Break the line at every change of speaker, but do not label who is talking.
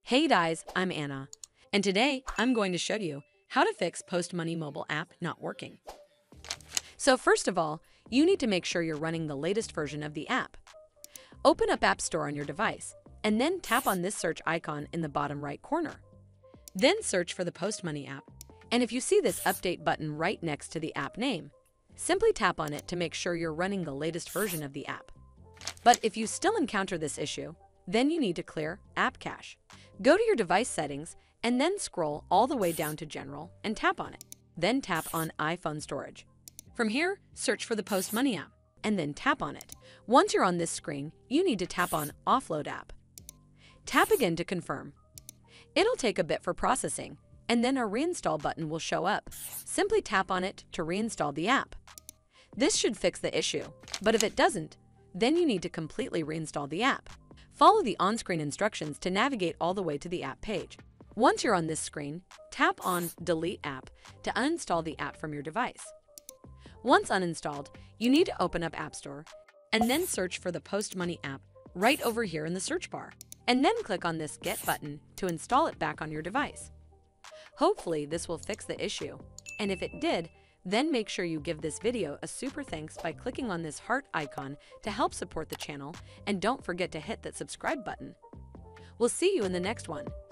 Hey guys, I'm Anna, and today I'm going to show you how to fix Post Money mobile app not working. So first of all, you need to make sure you're running the latest version of the app. Open up App Store on your device, and then tap on this search icon in the bottom right corner. Then search for the Post Money app, and if you see this update button right next to the app name, simply tap on it to make sure you're running the latest version of the app. But if you still encounter this issue, then you need to clear App Cache. Go to your device settings and then scroll all the way down to General and tap on it. Then tap on iPhone Storage. From here, search for the Post Money app and then tap on it. Once you're on this screen, you need to tap on Offload app. Tap again to confirm. It'll take a bit for processing, and then a Reinstall button will show up. Simply tap on it to reinstall the app. This should fix the issue, but if it doesn't, then you need to completely reinstall the app. Follow the on-screen instructions to navigate all the way to the app page. Once you're on this screen, tap on Delete App to uninstall the app from your device. Once uninstalled, you need to open up App Store and then search for the Post Money app right over here in the search bar, and then click on this Get button to install it back on your device. Hopefully this will fix the issue, and if it did, then make sure you give this video a super thanks by clicking on this heart icon to help support the channel, and don't forget to hit that subscribe button. We'll see you in the next one.